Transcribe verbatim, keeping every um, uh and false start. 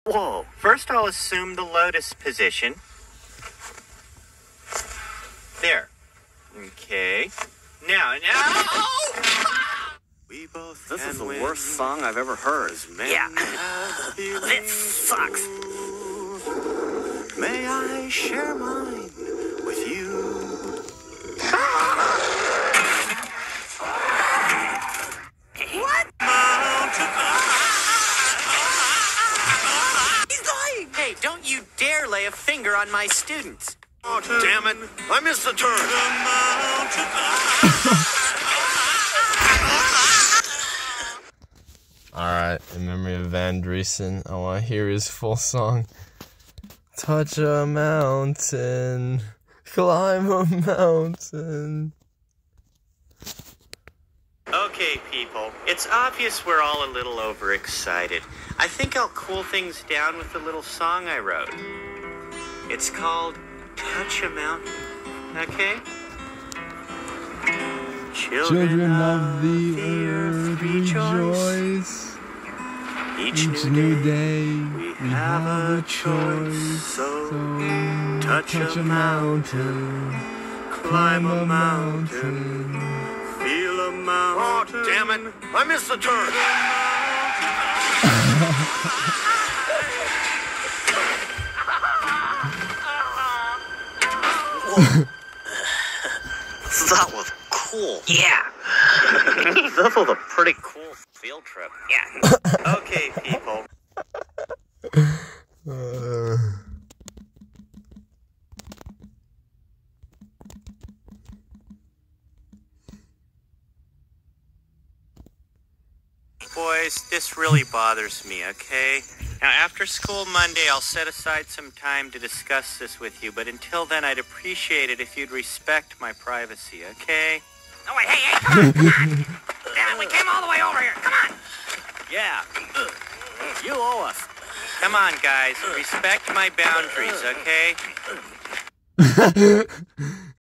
Whoa. First, I'll assume the lotus position. There. Okay. Now, now. We both. This is the win. worst song I've ever heard. Men Yeah. This sucks. May I share mine with you? What? He's dying. Hey, don't you dare lay a finger on my students. Oh, damn it. I missed the turn. Alright, in memory of Van Driesen, I want to hear his full song. Touch a mountain, climb a mountain. Okay, people, it's obvious we're all a little overexcited. I think I'll cool things down with a little song I wrote. It's called Touch a Mountain, okay? Children, Children of of the the earth rejoice. Each, Each new new day, day we we have have a a choice. choice. So, So touch a touch a mountain, climb a climb mountain, feel a mountain. Oh, damn it. I missed the turn. That was cool. Yeah. This was a pretty cool field trip. Yeah. Okay, people. Uh, Boys, this really bothers me, okay? Now, after school Monday, I'll set aside some time to discuss this with you, but until then, I'd appreciate it if you'd respect my privacy, okay? Oh, wait, hey, hey, come on, come on. Damn it, we came all the way over here. Come on. Yeah. You owe us. Come on, guys. Respect my boundaries, okay?